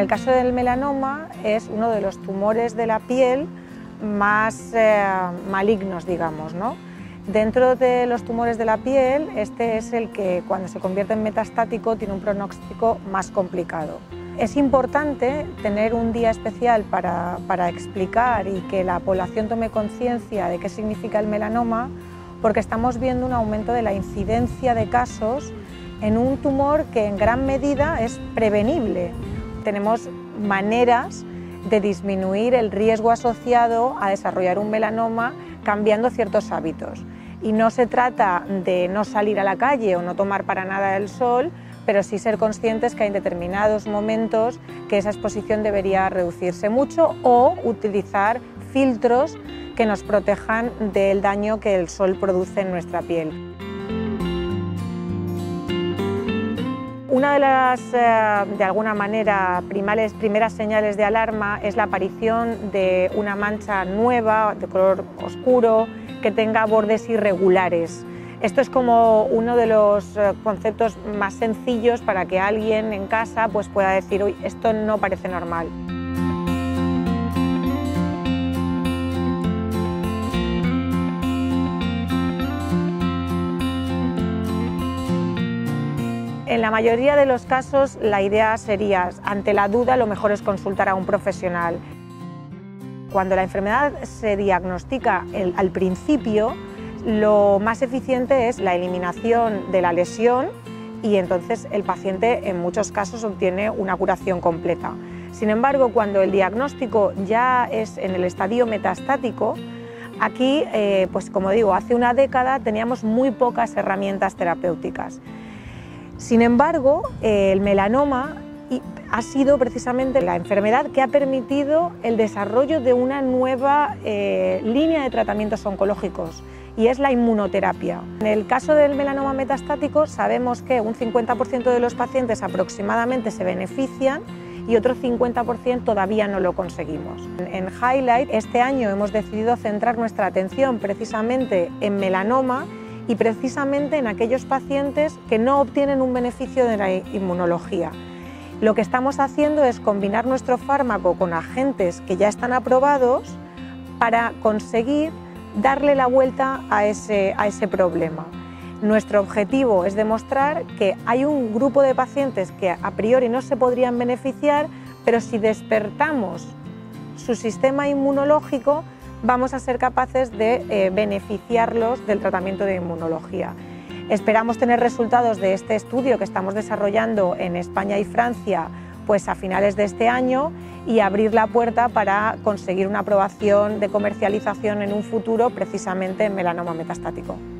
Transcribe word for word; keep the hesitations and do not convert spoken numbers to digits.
el caso del melanoma es uno de los tumores de la piel más eh, malignos, digamos, ¿no? Dentro de los tumores de la piel, este es el que cuando se convierte en metastático tiene un pronóstico más complicado. Es importante tener un día especial para, para explicar y que la población tome conciencia de qué significa el melanoma, porque estamos viendo un aumento de la incidencia de casos en un tumor que en gran medida es prevenible. Tenemos maneras de disminuir el riesgo asociado a desarrollar un melanoma cambiando ciertos hábitos. Y no se trata de no salir a la calle o no tomar para nada el sol, pero sí ser conscientes que hay determinados momentos que esa exposición debería reducirse mucho o utilizar filtros que nos protejan del daño que el sol produce en nuestra piel. Una de las, eh, de alguna manera, primales, primeras señales de alarma es la aparición de una mancha nueva, de color oscuro, que tenga bordes irregulares. Esto es como uno de los conceptos más sencillos para que alguien en casa pues, pueda decir, uy, esto no parece normal. En la mayoría de los casos la idea sería, ante la duda, lo mejor es consultar a un profesional. Cuando la enfermedad se diagnostica el, al principio, lo más eficiente es la eliminación de la lesión y entonces el paciente en muchos casos obtiene una curación completa. Sin embargo, cuando el diagnóstico ya es en el estadio metastático, aquí, eh, pues como digo, hace una década teníamos muy pocas herramientas terapéuticas. Sin embargo, eh, el melanoma ha sido precisamente la enfermedad que ha permitido el desarrollo de una nueva eh, línea de tratamientos oncológicos, y es la inmunoterapia. En el caso del melanoma metastático sabemos que un cincuenta por ciento de los pacientes aproximadamente se benefician y otro cincuenta por ciento todavía no lo conseguimos. En Highlight este año hemos decidido centrar nuestra atención precisamente en melanoma y precisamente en aquellos pacientes que no obtienen un beneficio de la inmunología. Lo que estamos haciendo es combinar nuestro fármaco con agentes que ya están aprobados para conseguir darle la vuelta a ese, a ese problema. Nuestro objetivo es demostrar que hay un grupo de pacientes que a priori no se podrían beneficiar, pero si despertamos su sistema inmunológico, vamos a ser capaces de eh, beneficiarlos del tratamiento de inmunología. Esperamos tener resultados de este estudio que estamos desarrollando en España y Francia pues a finales de este año y abrir la puerta para conseguir una aprobación de comercialización en un futuro precisamente en melanoma metastático.